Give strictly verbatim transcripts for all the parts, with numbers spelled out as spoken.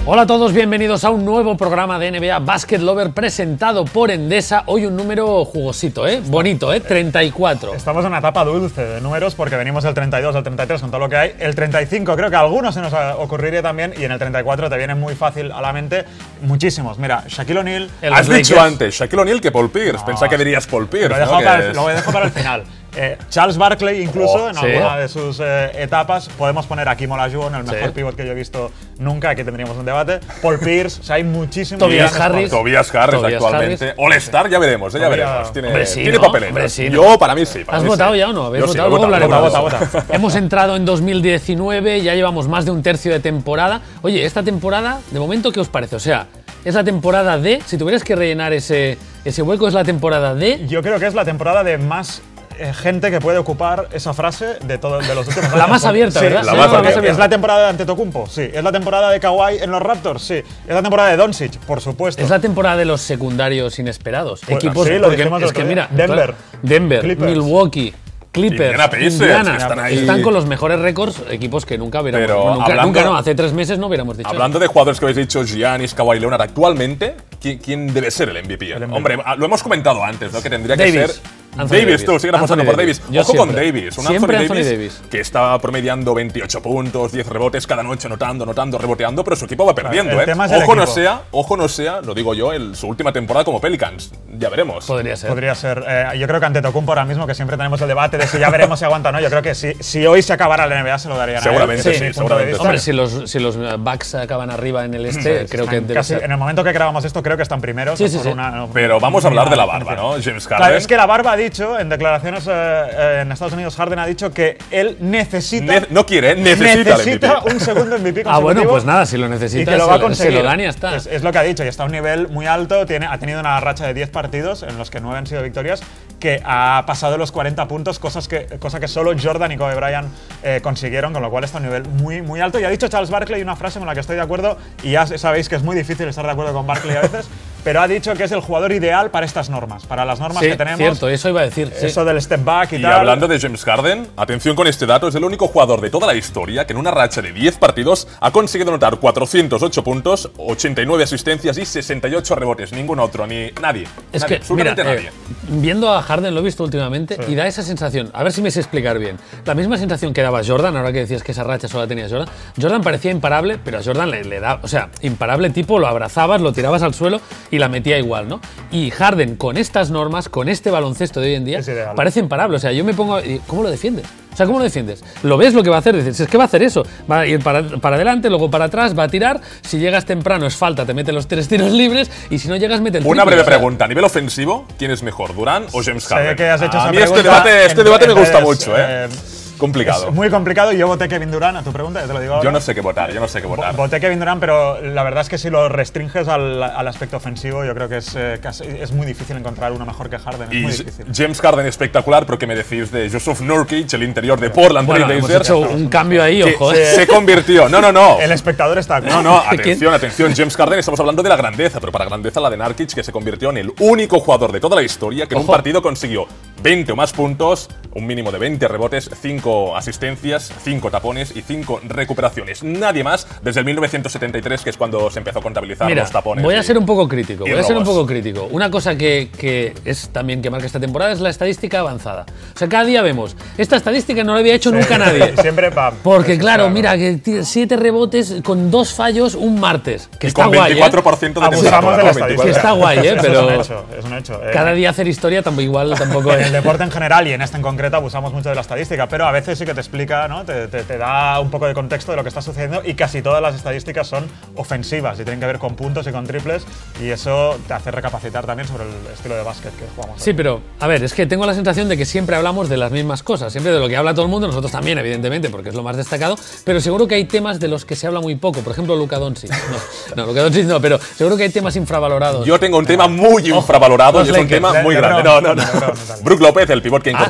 Hola a todos, bienvenidos a un nuevo programa de N B A Basket Lover presentado por Endesa. Hoy un número jugosito, ¿eh? Bonito, ¿eh? treinta y cuatro. Estamos en una etapa dulce de números porque venimos del treinta y dos, del treinta y tres con todo lo que hay. El treinta y cinco creo que a algunos se nos ocurriría también y en el treinta y cuatro te viene muy fácil a la mente muchísimos. Mira, Shaquille O'Neal… Has dicho antes, Shaquille O'Neal que Paul Pierce. No, Pensaba que dirías Paul Pierce. Lo, ¿no? para es... el, lo dejo para el final. Eh, Charles Barkley, incluso, oh, en sí. alguna de sus eh, etapas, podemos poner a Hakeem Olajuwon, el mejor sí. pivot que yo he visto nunca, aquí tendríamos un debate. Paul Pierce, o sea, hay muchísimos… Tobias Harris. Tobias Harris Tobias actualmente. All-Star, ya veremos, eh, ya Todavía… veremos. Tiene, Hombre, sí, tiene ¿no? papeleta. Hombre, sí, yo, ¿no? para mí sí. Para ¿Has mí votado sí. ya o no? ¿Habéis Yo votado? sí, Luego vota, hablaremos. vota, vota, vota. vota. Hemos entrado en dos mil diecinueve, ya llevamos más de un tercio de temporada. Oye, esta temporada, de momento, ¿qué os parece? O sea, es la temporada de… Si tuvieras que rellenar ese, ese hueco, es la temporada de… Yo creo que es la temporada de más… Eh, gente que puede ocupar esa frase de, todo, de los últimos años. La más abierta, sí, ¿verdad? La sí, más porque abierta. ¿Es la temporada de Antetokounmpo? Sí. ¿Es la temporada de Kawhi en los Raptors? Sí. ¿Es la temporada de Doncic? Por supuesto. Es la temporada de los secundarios inesperados. Bueno, Equipos, sí, lo porque dijimos el es que otro día. mira, Denver. Denver, Clippers. Milwaukee, Clippers, Indiana Pacers, Indiana, que están ahí. están con los mejores récords, equipos que nunca hubiéramos… Pero nunca, hablando- nunca no, hace tres meses no hubiéramos dicho. Hablando de jugadores que habéis dicho, Giannis, Kawhi Leonard, actualmente, ¿quién, quién debe ser el M V P? El M V P. Hombre, lo hemos comentado antes, ¿no? Que tendría Davis. que ser… Anthony Davis, Davis. tú, sigues apostando Anthony por Davis. Davis. Yo Ojo siempre. con Davis. Un Siempre Anthony, Anthony Davis, Davis. que está promediando veintiocho puntos, diez rebotes cada noche, anotando, anotando, reboteando, pero su equipo va perdiendo, el ¿eh? tema es el Ojo no equipo. sea, ojo no sea, lo digo yo, el, su última temporada como Pelicans. Ya veremos. Podría ser. Podría ser. Eh, yo creo que Antetokounmpo ahora mismo, que siempre tenemos el debate de si ya veremos si aguanta o no, yo creo que si, si hoy se acabara la N B A se lo darían Seguramente a él. sí, Desde mi punto de seguramente vista. Hombre, si los, si los Bucks acaban arriba en el este, creo que Están debe casi- ser. En el momento que grabamos esto, creo que están primeros. Sí, sí, por sí. una- no, Pero vamos a hablar de la una- barba, ¿no? James Harden. Claro, es que la barba ha dicho, en declaraciones eh, eh, en Estados Unidos, Harden ha dicho que él necesita… Ne- no quiere, ¿eh? necesita, necesita el M V P. un segundo M V P consecutivo. Ah, bueno, pues nada, si lo necesita, y que lo se va a lo- conseguir. se lo dan y ya está. Es, es lo que ha dicho, y está a un nivel muy alto. Tiene, ha tenido una racha de diez partidos, en los que nueve han sido victorias, que ha pasado los cuarenta puntos, cosas que, cosa que solo Jordan y Kobe Bryant eh, consiguieron, con lo cual está a un nivel muy, muy alto. Y ha dicho Charles Barkley una frase con la que estoy de acuerdo, y ya sabéis que es muy difícil estar de acuerdo con Barkley a veces, pero ha dicho que es el jugador ideal para estas normas, para las normas Sí, que tenemos. cierto, eso iba a decir. sí. Eso del step back y, Y tal. hablando de James Harden, atención con este dato, es el único jugador de toda la historia que en una racha de diez partidos ha conseguido anotar cuatrocientos ocho puntos, ochenta y nueve asistencias y sesenta y ocho rebotes. Ningún otro, ni nadie. Es Nadie, que, mira, absolutamente nadie. eh, viendo a Harden lo he visto últimamente y da esa sensación, a ver si me sé explicar bien, la misma sensación que daba Jordan, ahora que decías que esa racha solo la tenía Jordan. Jordan parecía imparable, pero a Jordan le, le da, o sea, imparable tipo, lo abrazabas, lo tirabas al suelo y la metía igual, ¿no? Y Harden, con estas normas, con este baloncesto de hoy en día, Es ideal. parece imparable. O sea, yo me pongo, y ¿cómo lo defiendes? O sea, ¿cómo lo defiendes? Lo ves lo que va a hacer, dices, es que va a hacer eso, va a ir para, para adelante, luego para atrás, va a tirar, si llegas temprano es falta, te mete los tres tiros libres y si no llegas mete el triple. Una breve o sea, pregunta, a nivel ofensivo, ¿quién es mejor, Durant o James Harden? Sé que has hecho a esa mí este pregunta debate, este en- debate me en gusta redes, mucho, ¿eh? eh, Complicado. Es muy complicado y yo voté Kevin Durant a tu pregunta, ya te lo digo ahora. Yo no sé qué votar, yo no sé qué votar. Voté Kevin Durant, pero la verdad es que si lo restringes al, al aspecto ofensivo, yo creo que es, eh, casi- es muy difícil encontrar uno mejor que Harden. Es Y muy J- difícil. James Harden espectacular, pero ¿qué me decís de Yusuf Nurkic, el interior de Portland Bueno, Trail hemos Blazers? hecho un cambio ahí, que ojo, ¿eh? se convirtió. No, no, no. El espectador está. No, no, ¿Quién? atención, atención. James Harden, estamos hablando de la grandeza, pero para grandeza la de Nurkic, que se convirtió en el único jugador de toda la historia que en un Ojo. partido consiguió veinte o más puntos, un mínimo de veinte rebotes, cinco asistencias, cinco tapones y cinco recuperaciones. Nadie más desde el mil novecientos setenta y tres, que es cuando se empezó a contabilizar Mira, los tapones. voy a y- ser un poco crítico. y Voy a ser un robos. poco crítico. Una cosa que, que es también que marca esta temporada es la estadística avanzada. O sea, cada día vemos, esta estadística no la había hecho nunca nadie. Siempre pam. Porque Eso, claro, mira, que tiene siete rebotes con dos fallos un martes. Que y está con guay, veinticuatro ¿eh? por ciento de Abusamos temperatura, de la ¿no? veinticuatro. Que está guay, ¿eh? Eso Pero es un hecho. Es un hecho. Eh, cada día hacer historia tampoco, igual tampoco En es. el deporte en general y en este en concreto abusamos mucho de la estadística, pero a veces sí que te explica, ¿no? te, te, te da un poco de contexto de lo que está sucediendo y casi todas las estadísticas son ofensivas y tienen que ver con puntos y con triples y eso te hace recapacitar también sobre el estilo de básquet que jugamos. Sí, pero a ver, es que tengo la sensación de que siempre hablamos de las mismas cosas, siempre de lo que habla todo el mundo, nosotros también, evidentemente, porque es lo más destacado, pero seguro que hay temas de los que se habla muy poco, por ejemplo, Luka Doncic. No, no Luka Doncic no, pero seguro que hay temas infravalorados. Yo tengo un tema muy infravalorado los y es un Lakers, tema Le- muy LeBron, grande. No, no, no. LeBron, LeBron. Brook López, el pivot que Ah, incorpora sí, sí, a sí.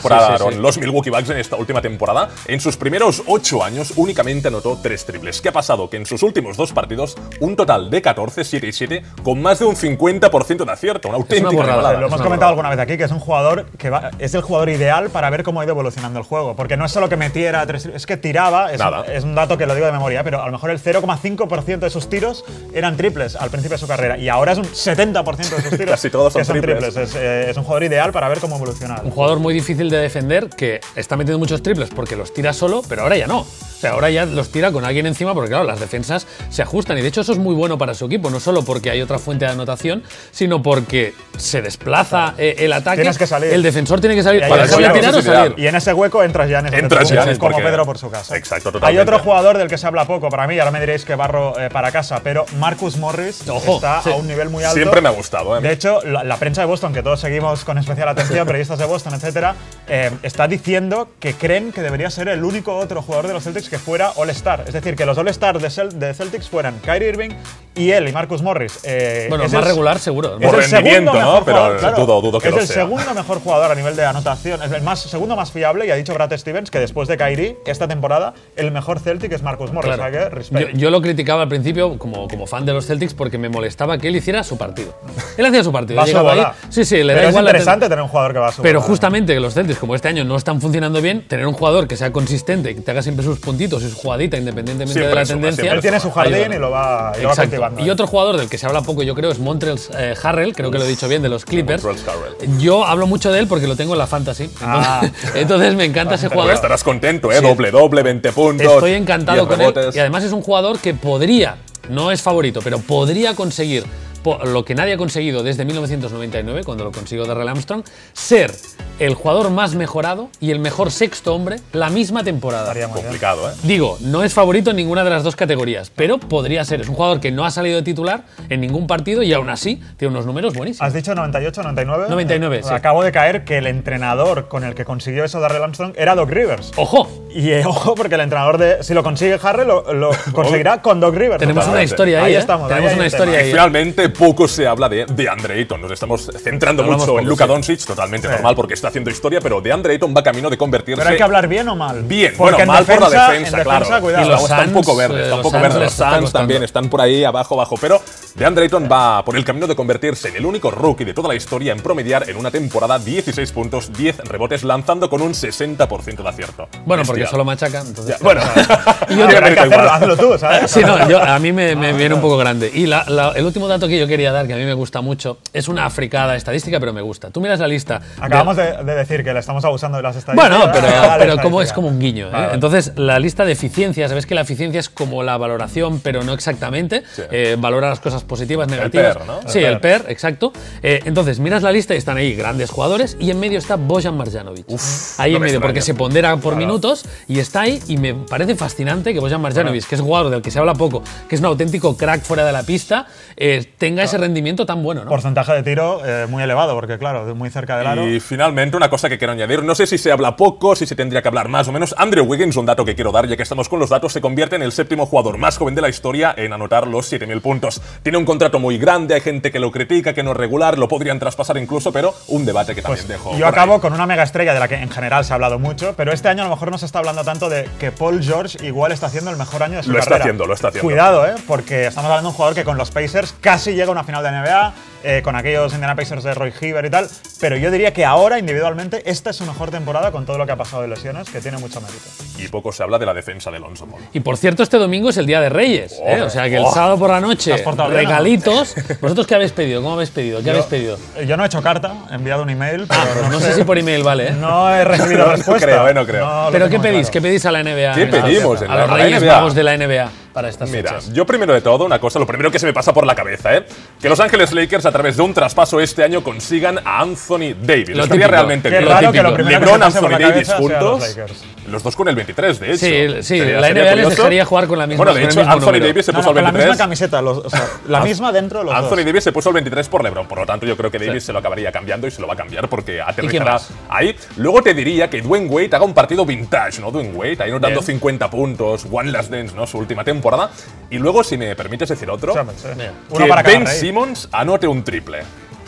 anotaron sí. los Milwaukee Bucks en esta última temporada. En sus primeros ocho años únicamente anotó tres triples. ¿Qué ha pasado? Que en sus últimos dos partidos, un total de catorce, siete y siete, con más de un cincuenta por ciento de acierto. Una auténtica borrada. regalada. Lo hemos comentado alguna vez aquí, que es un jugador que va, es el jugador ideal para ver cómo ha ido evolucionando el juego. Porque no es solo que metiera tres, es que tiraba, es, Nada. es un dato que lo digo de memoria, pero a lo mejor el cero coma cinco por ciento de sus tiros eran triples al principio de su carrera. Y ahora es un setenta por ciento de sus tiros Casi todos son que son triples. triples. Es, eh, es un jugador ideal para ver cómo evoluciona. Un jugador muy difícil de defender que está metiendo muchos triples porque los tira solo, pero ahora ya no. O sea, ahora ya los tira con alguien encima porque, claro, las defensas se ajustan. Y de hecho, eso es muy bueno para su equipo, no solo porque hay otra fuente de anotación, sino porque se desplaza eh, el ataque. Tienes que salir. El defensor tiene que salir. Y ahí ¿Para es voy a claro, tirar o eso es salir? Y en ese hueco entras ya en ese Entras hueco, ya, es como porque- Pedro por su casa. Exacto, Hay totalmente. otro jugador del que se habla poco para mí, ahora me diréis que barro eh, para casa, pero Marcus Morris Ojo, está sí. a un nivel muy alto. Siempre me ha gustado, ¿eh? De hecho, la, la prensa de Boston, que todos seguimos con especial atención, periodistas de Boston, etcétera, eh, está diciendo que creen que debería ser el único otro jugador de los Celtics que fuera All-Star. Es decir, que los All-Star de, Cel- de Celtics fueran Kyrie Irving y él y Marcus Morris. Eh, Bueno, es más el- regular seguro. es Por el rendimiento, segundo ¿no? mejor Pero jugador, claro. dudo- dudo que es lo el sea. segundo mejor jugador a nivel de anotación, es el más, segundo más fiable, y ha dicho Brad Stevens que después de Kyrie, esta temporada, el mejor Celtic es Marcus Morris. Claro. O sea que, Yo, respect. yo lo criticaba al principio como, como fan de los Celtics porque me molestaba que él hiciera su partido. Él hacía su partido. Va a su llegaba ahí. bola. Sí, sí, le Pero da es igual la ten- interesante tener un jugador que va a su Pero bola. justamente que los Celtics, como este año no están funcionando bien, tener un jugador que sea consistente, que te haga siempre sus puntitos y su jugadita independientemente Siempre de la suma, tendencia. siempre Él tiene su jardín ayuda. y lo va, y lo va Exacto. cultivando. Y otro jugador del que se habla poco, yo creo, es Montrezl eh, Harrell, creo que lo he dicho bien, de los Clippers. Montrezl Harrell. Yo hablo mucho de él porque lo tengo en la fantasy. Entonces, Ah. entonces me encanta ese Pero jugador. estarás contento, ¿eh? Sí. Doble, doble, veinte puntos. Estoy encantado diez con él. rebotes. Y además es un jugador que podría, no es favorito, pero podría conseguir po- lo que nadie ha conseguido desde mil novecientos noventa y nueve, cuando lo consiguió Darrell Armstrong, ser el jugador más mejorado y el mejor sexto hombre la misma temporada. Estaría muy bien. Complicado, ¿eh? Digo, no es favorito en ninguna de las dos categorías, pero podría ser. Es un jugador que no ha salido de titular en ningún partido y aún así tiene unos números buenísimos. ¿Has dicho noventa y ocho, noventa y nueve? noventa y nueve, Eh, sí. Acabo de caer que el entrenador con el que consiguió eso Darrell Armstrong era Doc Rivers. ¡Ojo! Y eh, ojo, porque el entrenador de. Si lo consigue Harrell, lo, lo conseguirá con Doc Rivers. Tenemos una Totalmente. historia ahí, Ahí ¿eh? estamos, Tenemos ahí una hay el historia tema. ahí. Y ¿eh? finalmente poco se habla de DeAndre Ayton. Nos estamos centrando Hablamos mucho poco, en Luka sí. Doncic, totalmente Sí. normal porque está haciendo historia, pero DeAndre Ayton va camino de convertirse. Pero hay que hablar bien o mal. Bien, Porque bueno, en mal por la defensa- defensa, en claro. defensa, cuidado. Y los Estamos- está un poco Suns, verde, eh, está un los poco Suns verde. les Los está Suns costando. también están por ahí, abajo, abajo. Pero DeAndre Ayton va por el camino de convertirse en el único rookie de toda la historia en promediar en una temporada dieciséis puntos, diez rebotes, lanzando con un sesenta por ciento de acierto. Bueno, porque Bestial. solo machaca. Entonces, Bueno, Y yo Pero digo, hay que hacerlo, igual. hazlo tú, ¿sabes? Sí, no, yo- a mí me, me viene un poco grande. Y la- la- el último dato que yo quería dar, que a mí me gusta mucho, es una fricada estadística, pero me gusta. Tú miras la lista. de- Acabamos de, de decir que le estamos abusando de las estadísticas. Bueno, pero, Dale, dale, pero como es estadística. como un guiño. ¿eh? Vale. Entonces, la lista de eficiencias, sabes que la eficiencia es como la valoración, pero no exactamente. Eh, valora las cosas positivas, negativas. P E R, ¿no? Sí, El el P E R, exacto. Eh, entonces, miras la lista y están ahí grandes jugadores y en medio está Bojan Marjanovic. ahí no en me medio, extraña. porque se pondera por minutos y está ahí y me parece fascinante que Bojan Marjanovic, que es un jugador del que se habla poco, que es un auténtico crack fuera de la pista, eh, tenga ese rendimiento tan bueno, ¿no? Porcentaje de tiro eh, muy elevado, porque claro, de muy cerca del aro. Y finalmente, una cosa que quiero añadir, no sé si se habla poco, si se tendría que hablar más o menos. Andrew Wiggins, un dato que quiero dar, ya que estamos con los datos, se convierte en el séptimo jugador más joven de la historia en anotar los siete mil puntos. Tiene un contrato muy grande, hay gente que lo critica, que no es regular, lo podrían traspasar incluso, pero un debate que también dejo. Yo por acabo ahí. con una mega estrella de la que en general se ha hablado mucho, pero este año a lo mejor no se está hablando tanto de que Paul George igual está haciendo el mejor año de su Lo está carrera. haciendo, lo está haciendo. Cuidado, ¿eh? Porque estamos hablando de un jugador que con los Pacers casi llega a una final de N B A, eh, con aquellos Indiana Pacers de Roy Hibbert y tal, pero yo diría que ahora, individualmente, esta es su mejor temporada con todo lo que ha pasado de lesiones, que tiene mucho mérito. Y poco se habla de la defensa de Lonzo Ball. Y por cierto, este domingo es el Día de Reyes. ¿eh? O sea que el Oh. sábado por la noche, ¿Te has portado bien, regalitos. ¿Vosotros qué habéis pedido? ¿Cómo habéis pedido? ¿Qué Yo- habéis pedido? eh, Yo no he hecho carta, he enviado un email, pero Ah, no sé si por email vale, ¿eh? no he recibido No respuesta. creo, eh, no creo. lo ¿Pero qué tengo pedís? claro. ¿Qué pedís a la N B A? ¿Qué en estas pedimos fechas? en A la- los a la Reyes N B A? Magos de la N B A para estas Mira, fechas. yo primero de todo, una cosa, lo primero que se me pasa por la cabeza, ¿eh? Que Los Ángeles Lakers, a través de un traspaso este año, consigan a Anthony Davis. Lo Estaría típico. realmente Qué bien. raro que típico. lo primero que LeBron, se pase por Anthony la Davis cabeza sea los juntos. Lakers. Los dos con el veintitrés, de hecho. Sí, sí, Sería- la sería N B A les curioso. dejaría jugar con la misma Bueno, de con el hecho, mismo Anthony número. Davis se No, puso no, al con la misma veintitrés. camiseta, los- o sea, la misma dentro de los Anthony dos. Davis se puso el veintitrés por LeBron, por lo tanto yo creo que Davis se lo acabaría cambiando y se lo va a cambiar porque aterrizará más? ahí. Luego te diría que Dwayne Wade haga un partido vintage, ¿no? Dwayne Wade, ahí notando Bien. cincuenta puntos, One Last Dance, ¿no? Su última temporada. Y luego, si me permites decir otro, Sí, sí. Mira. Uno que para cada Ben rey. Simmons anote un triple.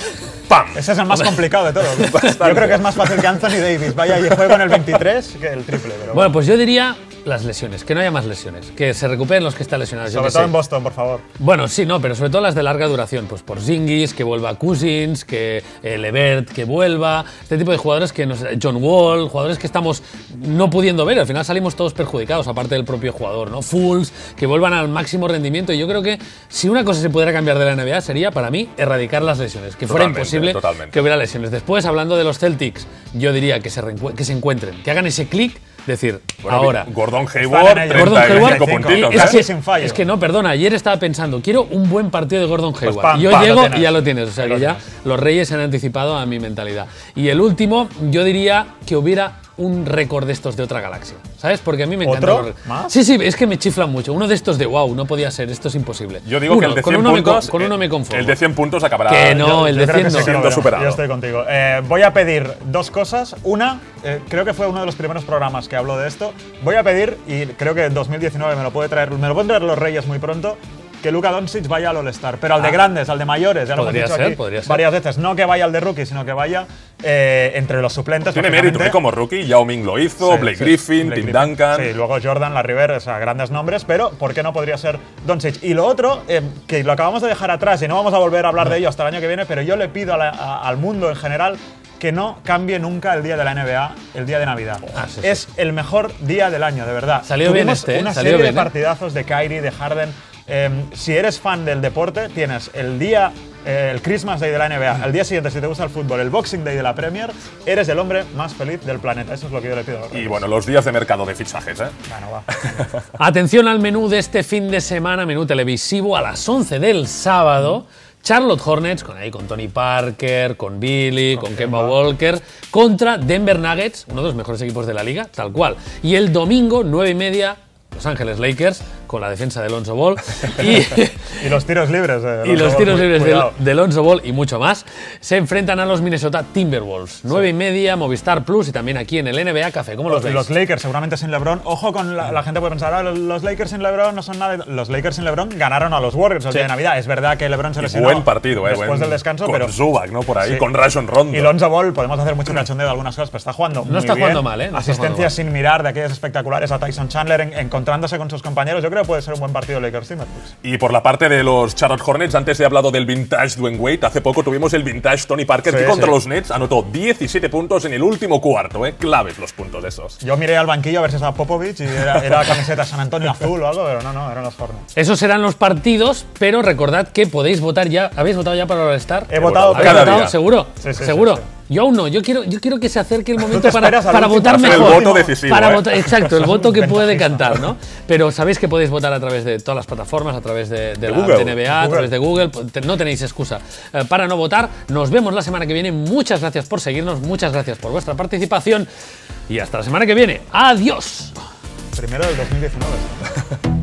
¡pam! Ese es el más complicado de todos. Yo creo que es más fácil que Anthony Davis vaya y juegue con el veintitrés que el triple. Pero Bueno, bueno, pues yo diría las lesiones, que no haya más lesiones, que se recuperen los que están lesionados. yo sobre qué todo sé. en Boston, por favor. Bueno, sí, no, pero sobre todo las de larga duración, pues por Zingis, que vuelva Cousins, que eh, Levert, que vuelva, este tipo de jugadores que nos, John Wall, jugadores que estamos no pudiendo ver, al final salimos todos perjudicados, aparte del propio jugador, ¿no? Fools, que vuelvan al máximo rendimiento, y yo creo que si una cosa se pudiera cambiar de la N B A sería, para mí, erradicar las lesiones, que fuera Totalmente, imposible totalmente. que hubiera lesiones. Después, hablando de los Celtics, yo diría que se, que se encuentren, que hagan ese clic, decir, Bueno, ahora... Gordon Están Hayward, en ello. Gordon treinta y Hayward, cinco puntitos. es, casi que, sin fallo. es que no, perdona, ayer estaba pensando, quiero un buen partido de Gordon Hayward. pam, y yo pam, lo llego tienes. y ya lo tienes, o sea Lo que ya tienes. los Reyes se han anticipado a mi mentalidad. Y el último, yo diría que hubiera un récord de estos de otra galaxia, ¿sabes? Porque a mí me encanta. ¿Otro? ¿Más? Sí, sí, es que me chiflan mucho. Uno de estos de wow, no podía ser, esto es imposible. Yo digo Uno, que el de con cien uno me co- puntos, con uno eh, me conformo. el de cien puntos acabará. Que no, el Yo de creo que cien sí no. que lo siendo veremos. superado. Yo estoy contigo. Eh, voy a pedir dos cosas. Una, eh, creo que fue uno de los primeros programas que habló de esto. Voy a pedir, y creo que en dos mil diecinueve me lo puede traer, me lo pueden traer los Reyes muy pronto, que Luka Doncic vaya al All-Star, pero al de Ah. grandes, al de mayores, ya lo hemos Podría dicho ser, aquí podría ser. varias veces. No que vaya al de rookie, sino que vaya eh, entre los suplentes. Tiene lógicamente. mérito, ¿eh? Como rookie, Yao Ming lo hizo, Sí, Blake sí. Griffin, Blake Tim Griffin. Duncan. Sí, luego Jordan, Larry Bird, o sea, grandes nombres, pero ¿por qué no podría ser Doncic? Y lo otro, eh, que lo acabamos de dejar atrás y no vamos a volver a hablar de ello hasta el año que viene, pero yo le pido a la- a- al mundo en general que no cambie nunca el día de la N B A, el día de Navidad. Ah, sí, sí. Es el mejor día del año, de verdad. Salió bien Tuvimos este, ¿eh? una Salió serie bien, de ¿eh? partidazos de Kyrie, de Harden. Eh, si eres fan del deporte, tienes el día, eh, el Christmas Day de la N B A, al día siguiente, si te gusta el fútbol, el Boxing Day de la Premier, eres el hombre más feliz del planeta. Eso es lo que yo le pido a los Y Reyes. bueno, los días de mercado de fichajes, ¿eh? Bueno, va. Atención al menú de este fin de semana, menú televisivo a las once del sábado. Charlotte Hornets, con ahí con Tony Parker, con Billy, con, Kemba Walker, contra Denver Nuggets, uno de los mejores equipos de la liga, tal cual. Y el domingo, nueve y media, Los Ángeles Lakers, con la defensa de Lonzo Ball. Y, Y los tiros libres. eh, y los Ball, tiros cu- libres de, cuidado. de Lonzo Ball y mucho más, se enfrentan a los Minnesota Timberwolves. Nueve y media, Movistar Plus y también aquí en el N B A Café. ¿Cómo los veis? Los Lakers seguramente sin LeBron. Ojo con la, la gente puede pensar, ah, los, los Lakers sin LeBron no son nada. Los Lakers sin LeBron ganaron a los Warriors el Sí. día de Navidad. Es verdad que LeBron se Y lesionó buen partido, ¿eh? después Buen- del descanso, con pero Zubac, ¿no? Por ahí, Sí. con Rajon Rondo. y Lonzo Ball podemos hacer mucho cachondeo de algunas cosas, pero está jugando muy está bien. jugando mal, ¿eh? No está jugando Asistencias sin mirar de aquellas espectaculares a Tyson Chandler en- encontrándose con sus compañeros. Yo creo que puede ser un buen partido Lakers Timberwolves. Y por la parte de los Charlotte Hornets, antes he hablado del vintage Dwayne Wade, hace poco tuvimos el vintage Tony Parker, Sí, que contra sí. los Nets anotó diecisiete puntos en el último cuarto, ¿eh? Claves los puntos esos. Yo miré al banquillo a ver si estaba Popovich y era, era camiseta San Antonio azul o algo, pero no, no, eran los Hornets. Esos serán los partidos, pero recordad que podéis votar ya. ¿Habéis votado ya para el All-Star? He votado, ¿Habéis cada votado? día. ¿Seguro? Sí, sí, ¿Seguro? sí, sí. Yo aún no. Yo quiero, yo quiero que se acerque el momento te para, esperas al para último, votar hacer el mejor. voto decisivo, Para ¿eh? votar, exacto, el Somos voto que puede ventajistas. decantar, ¿no? Pero sabéis que podéis votar a través de todas las plataformas, a través de, de la Google. de N B A, a Google. través de Google. Te- No tenéis excusa eh, para no votar. Nos vemos la semana que viene. Muchas gracias por seguirnos, muchas gracias por vuestra participación y hasta la semana que viene. ¡Adiós! Primero del dos mil diecinueve.